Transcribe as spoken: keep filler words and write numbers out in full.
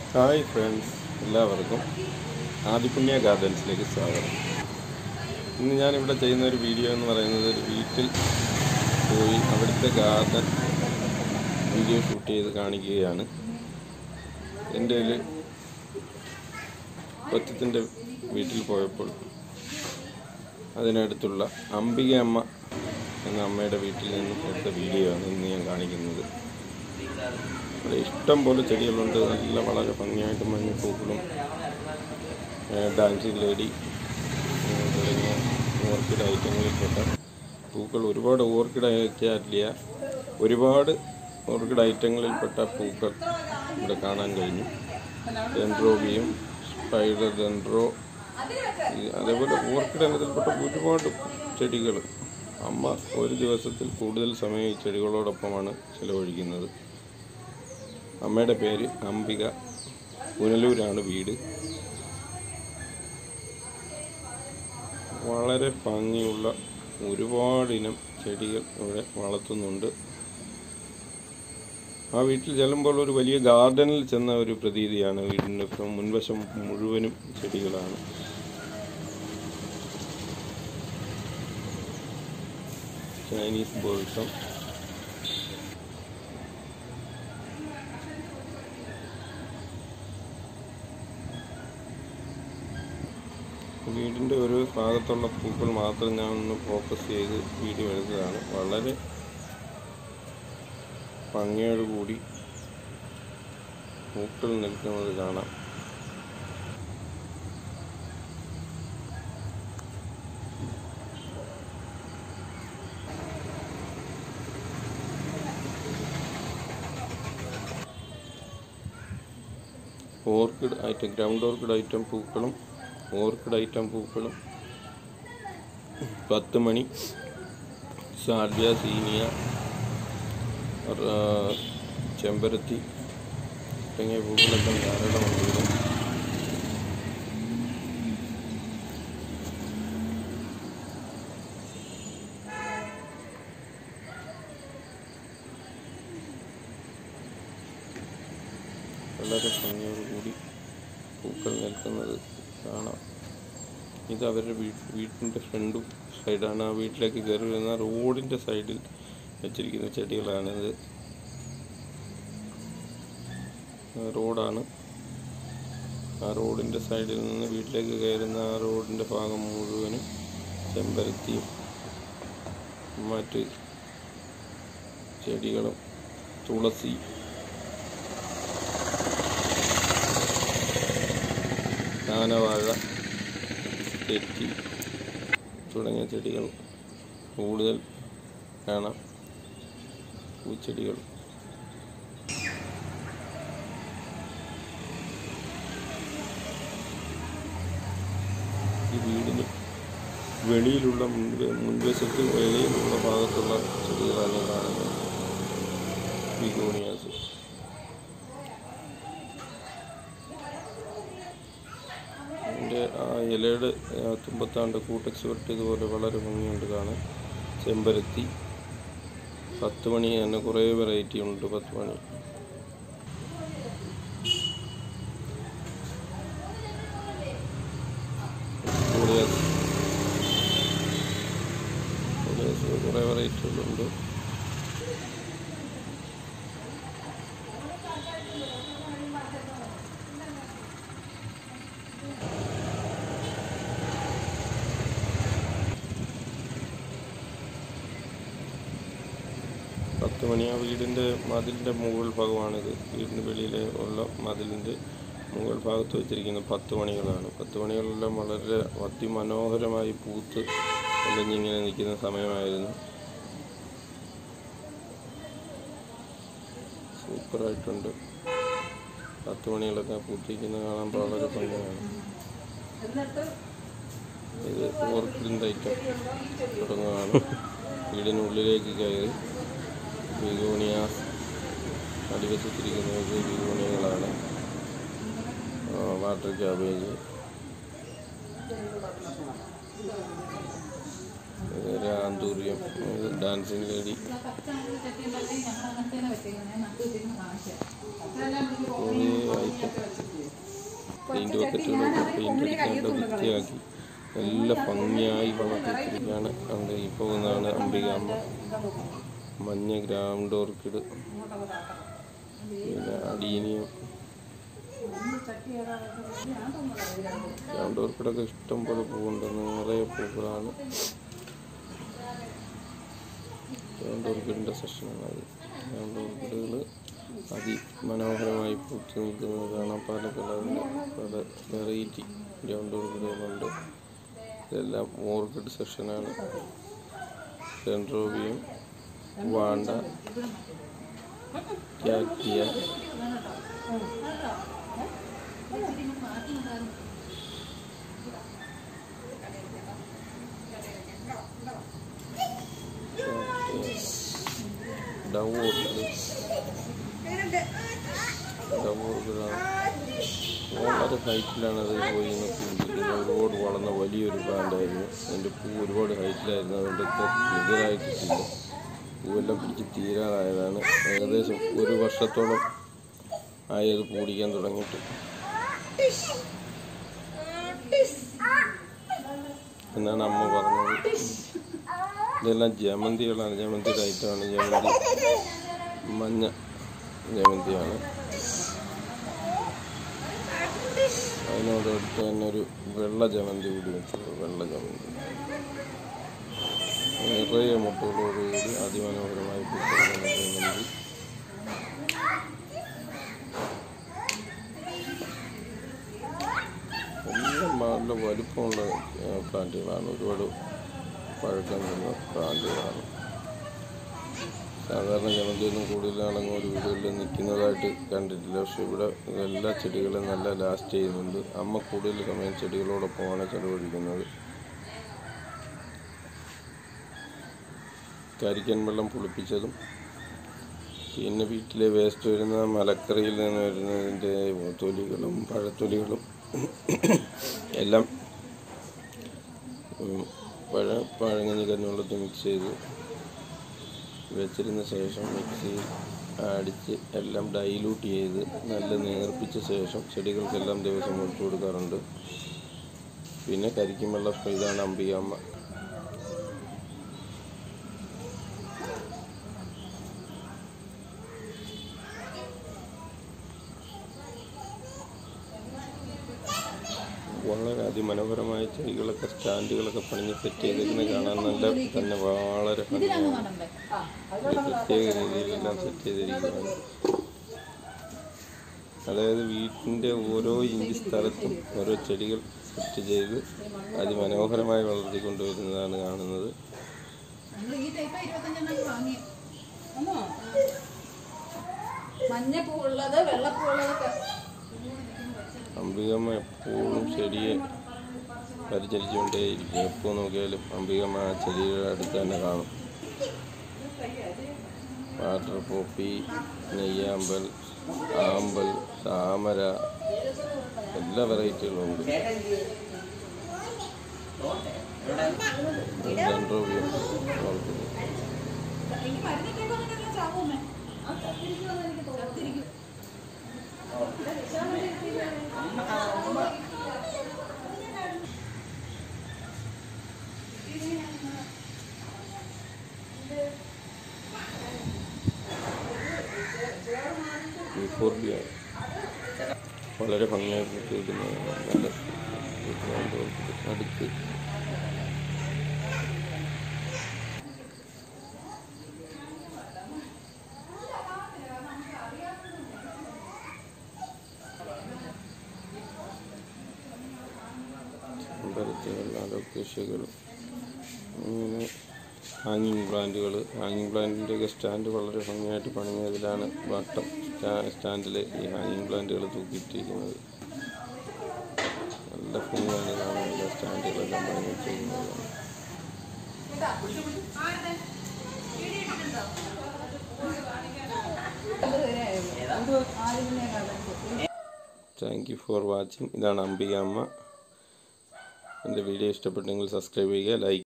Hi friends, എല്ലാവർക്കും ആദിപുണ്യ ഗാർഡൻസിലേക്ക് സ്വാഗതം. ഇന്ന് ഞാനിവിടെ ചെയ്യുന്ന ഒരു വീഡിയോ എന്ന് പറയുന്നത് ഒരു വീട്ടിൽ പോയി അവിടുത്തെ ഗാർഡൻ വീഡിയോ ഷൂട്ട് ചെയ്ത് കാണിക്കുകയാണ്. എൻ്റെ ഒരു കൊച്ചത്തിൻ്റെ വീട്ടിൽ പോയപ്പോൾ അതിനടുത്തുള്ള അംബിക അമ്മ എന്ന അമ്മയുടെ വീട്ടിൽ നിന്നും എടുത്ത വീഡിയോ ആണ് ഇന്ന് ഞാൻ കാണിക്കുന്നത്. അവിടെ ഇഷ്ടം പോലെ ചെടികളുണ്ട്. നല്ല വളരെ ഭംഗിയായിട്ട് മഞ്ഞപ്പൂക്കളും ഡാൻസിങ് ലേഡി തുടങ്ങിയ ഓർക്കിഡ് ഐറ്റങ്ങളിൽപ്പെട്ട പൂക്കൾ, ഒരുപാട് ഓർക്കിഡ് ഐറ്റമില്ല ഒരുപാട് ഓർക്കിഡ് ഐറ്റങ്ങളിൽപ്പെട്ട പൂക്കൾ ഇവിടെ കാണാൻ കഴിഞ്ഞു. ഡെൻഡ്രോബിയം, സ്പൈഡർ ഡെൻഡ്രോ, അതേപോലെ ഓർക്കിഡ് ഇനത്തിൽപ്പെട്ട ഒരുപാട് ചെടികൾ. അമ്മ ഒരു ദിവസത്തിൽ കൂടുതൽ സമയം ഈ ചെടികളോടൊപ്പമാണ് ചിലവഴിക്കുന്നത്. അമ്മയുടെ പേര് അംബിക, പുനലൂരാണ് വീട്. വളരെ ഭംഗിയുള്ള ഒരുപാടിനം ചെടികൾ ഇവിടെ വളർത്തുന്നുണ്ട്. ആ വീട്ടിൽ ചെല്ലുമ്പോൾ ഒരു വലിയ ഗാർഡനിൽ ചെന്ന ഒരു പ്രതീതിയാണ്. വീടിൻ്റെ മുൻവശം മുഴുവനും ചെടികളാണ്. ചൈനീസ് ബോൾസം, വീടിൻ്റെ ഒരു ഭാഗത്തുള്ള പൂക്കൾ മാത്രം ഞാൻ ഒന്ന് ഫോക്കസ് ചെയ്ത് വീഡിയോ എടുത്തതാണ്. വളരെ ഭംഗിയോടുകൂടി പൂക്കൾ നിൽക്കുന്നത് കാണാം. Orchid item, ground orchid item പൂക്കളും ഓർക്കിഡ് ഐറ്റം പൂക്കളും പത്ത് മണി, സാൽവിയ, സീനിയ, ചെമ്പരത്തി തുടങ്ങിയ പൂക്കളൊക്കെ ധാരാളമുണ്ട്. വളരെ ഭംഗിയോടുകൂടി പൂക്കൾ നിൽക്കുന്നത് കാണാം. ഇത് അവരുടെ വീട്ടിൻ്റെ ഫ്രണ്ടും സൈഡാണ്. ആ വീട്ടിലേക്ക് കയറി വരുന്ന റോഡിൻ്റെ സൈഡിൽ വെച്ചിരിക്കുന്ന ചെടികളാണിത്. റോഡാണ്. ആ റോഡിൻ്റെ സൈഡിൽ നിന്ന് വീട്ടിലേക്ക് കയറുന്ന ആ റോഡിൻ്റെ ഭാഗം മുഴുവനും ചെമ്പരത്തിയും മറ്റ് ചെടികളും, തുളസി, ആനവാഴ, തെറ്റി തുടങ്ങിയ ചെടികൾ കൂടുതൽ കാണാം. പൂച്ചെടികൾ, ഈ വീടിന് വെളിയിലുള്ള മുൻവശത്ത് വെളിയിലുള്ള ഭാഗത്തുള്ള ചെടികളാണ് കാണുന്നത്. ബിഗോണിയാസ്, ആ ഇലയുടെ തുമ്പത്താണ്ട് കൂട്ടച്ച് വരട്ടിയതുപോലെ വളരെ ഭംഗിയുണ്ട് കാണാൻ. ചെമ്പരത്തി, പത്ത് മണി തന്നെ കുറേ വെറൈറ്റി ഉണ്ട്. പത്ത് മണി, കുറേ വെറൈറ്റികളുണ്ട്. പത്ത് മണി ആ വീടിൻ്റെ മതിലിൻ്റെ മുകൾ ഭാഗമാണിത്. വീടിൻ്റെ വെളിയിലെ ഉള്ള മതിലിൻ്റെ മുകൾ ഭാഗത്ത് വെച്ചിരിക്കുന്ന പത്ത് മണികളാണ്. പത്ത് മണികളെല്ലാം വളരെ അതിമനോഹരമായി പൂത്ത് അലഞ്ഞിങ്ങനെ നിൽക്കുന്ന സമയമായിരുന്നു. സൂപ്പറായിട്ടുണ്ട്. പത്ത് മണികളൊക്കെ പൂത്തിരിക്കുന്നത് കാണാൻ വളരെ ഭംഗിയാണ്. ഇത് ഓർക്കിഡിൻ്റെ ഐറ്റം തുടങ്ങുകയാണ്. വീടിനുള്ളിലേക്ക് കയറി ബിഗോണിയാസ് അടിവശത്തിരിക്കുന്നത് ബിഗോണിയകളാണ്. Water cabbage, anthurium, dancing lady, കുറേ ഐറ്റം പെയിൻറ്റ് ബക്കറ്റുകളൊക്കെ പെയിൻറ്റ് അടിക്കാണ്ട് വൃത്തിയാക്കി നല്ല ഭംഗിയായി വളർത്തിയിരിക്കുകയാണ്. അവിടെ ഈ പോകുന്നതാണ് അംബികാമ്മ. മഞ്ഞ ഗ്രൗണ്ട് ഓർക്കിഡ്, പിന്നെ അടീനിയം. ഗ്രൗണ്ട് ഓർക്കിഡൊക്കെ ഇഷ്ടം പോലെ പൂവുണ്ട്, നിറയെ പൂക്കളാണ്. ഗ്രൗണ്ട് ഓർക്കിഡിൻ്റെ സെക്ഷനാണ് അത്. ഗ്രൗണ്ട് ഓർക്കിഡുകൾ അതിമനോഹരമായി പൂത്ത് നിൽക്കുന്നത് കാണാം. പല കളറിൻ്റെ പല വെറൈറ്റി ഗ്രൗണ്ട് ഓർക്കിഡുകളുണ്ട്. ഇതെല്ലാം ഓർക്കിഡ് സെക്ഷനാണ്. സെൻട്രോബിയം, vanda, cattleya, dove orchid. Dove ഓർക്കിഡാണ്. വളരെ ഹൈറ്റിലാണ് അത് പോയി നിൽക്കുന്നത്. ഒരുപാട് വളർന്ന വലിയൊരു പ്ലാന്റായിരുന്നു. അതിൻ്റെ പൂ ഒരുപാട് ഹൈറ്റിലായിരുന്നു. അതുകൊണ്ട് ഇപ്പോൾ ക്ലിയറായി കിട്ടില്ല. പൂവെല്ലാം പിടിച്ച് തീരാറായതാണ്. ഏകദേശം ഒരു വർഷത്തോളം ആയത് പൂടിക്കാൻ തുടങ്ങിയിട്ട്. എന്നാണ് അമ്മ പറഞ്ഞത്. ഇതെല്ലാം ജമന്തികളാണ്. ജമന്തി ലൈറ്റാണ്. ജമന്തി മഞ്ഞ ജമന്തിയാണ്. അതിനോടടുത്ത് തന്നെ ഒരു വെള്ള ജമന്തി കൂടി വെച്ചത്. വെള്ള ജമന്തി നിറയെ മുട്ടകളോടുകൂടി അതിമനോഹരമായി പൂക്കുന്ന ജമന്തി. എല്ലാം നല്ല വലിപ്പമുള്ള പ്ലാന്റുകളാണ്. ഒരുപാട് പഴക്കം നിന്ന പ്ലാന്റുകളാണ്. സാധാരണ ജമന്തിയൊന്നും കൂടുതലാണെങ്കിൽ ഒരു വീടുകളിൽ നിൽക്കുന്നതായിട്ട് കണ്ടിട്ടില്ല. പക്ഷെ ഇവിടെ എല്ലാ ചെടികളും നല്ല ലാസ്റ്റ് ചെയ്യുന്നുണ്ട്. അമ്മ കൂടുതൽ സമയം ചെടികളോടൊപ്പമാണ് ചെലവഴിക്കുന്നത്. കരിക്കൻ വെള്ളം പുളിപ്പിച്ചതും, പിന്നെ വീട്ടിലെ വേസ്റ്റ് വരുന്ന മലക്കറിയിൽ നിന്ന് വരുന്നതിൻ്റെ തൊലികളും പഴത്തൊലികളും എല്ലാം പഴ പഴങ്ങഞ്ഞി കഞ്ഞിവെള്ളത്തിൽ മിക്സ് ചെയ്ത് വെച്ചിരുന്ന ശേഷം മിക്സിയിൽ അടിച്ച് എല്ലാം ഡൈലൂട്ട് ചെയ്ത് നല്ല നേർപ്പിച്ച ശേഷം ചെടികൾക്കെല്ലാം ദിവസം ഒഴിച്ചു കൊടുക്കാറുണ്ട്. പിന്നെ കരിക്കും വെള്ളം സ്പ്രേ. ഇതാണ് അംബികാമ്മ. വളരെ അതിമനോഹരമായ ചെടികളൊക്കെ സ്റ്റാൻഡുകളൊക്കെ പണിഞ്ഞ് സെറ്റ് ചെയ്തിരുന്ന് കാണാൻ നല്ല തന്നെ വളരെ ഭംഗിയാണ്. പ്രത്യേക രീതിയിലെല്ലാം സെറ്റ് ചെയ്തിരിക്കുകയാണ്. അതായത് വീട്ടിൻ്റെ ഓരോ ഇഞ്ച് സ്ഥലത്തും ഓരോ ചെടികൾ സെറ്റ് ചെയ്ത് അതിമനോഹരമായി വളർത്തിക്കൊണ്ടുവരുന്നതാണ് കാണുന്നത്. അംബികാമ്മ എപ്പോഴും ചെടിയെ പരിചരിച്ചുകൊണ്ടേയിരിക്കും. എപ്പോൾ നോക്കിയാലും അംബികാമ്മ ആ ചെടിയുടെ അടുത്ത് തന്നെ കാണും. വാട്ടർ പോപ്പി, നെയ്യാമ്പൽ, ആമ്പൽ, താമര, എല്ലാ വെറൈറ്റികളുണ്ട്. സെൻട്രോബിയം വളർത്തുന്നു. വളരെ ഭംഗിയായി പൂത്തിരിക്കുന്നതാണ്. നല്ല അടുത്ത് അമ്പലത്തുകൾ, ലൊക്കേഷനുകൾ, അങ്ങനെ ഹാങ്ങിങ് പ്ലാന്റുകൾ. ഹാങ്ങിങ് പ്ലാന്റിൻ്റെയൊക്കെ സ്റ്റാൻഡ് വളരെ ഭംഗിയായിട്ട് പണിഞ്ഞതിലാണ് വട്ടം സ്റ്റാൻഡിൽ ഈ ഹാങ്ങിങ് പ്ലാന്റുകൾ തൂക്കിയിട്ടിരിക്കുന്നത്. നല്ല ഭംഗിയാണ് കാണാൻ. എല്ലാ സ്റ്റാൻഡുകളെല്ലാം പണി വെച്ചിരിക്കുന്നതാണ്. Thank you for watching. ഇതാണ് അംബികാമ്മ. എൻ്റെ വീഡിയോ ഇഷ്ടപ്പെട്ടെങ്കിൽ സബ്സ്ക്രൈബ് ചെയ്യുക, ലൈക്ക്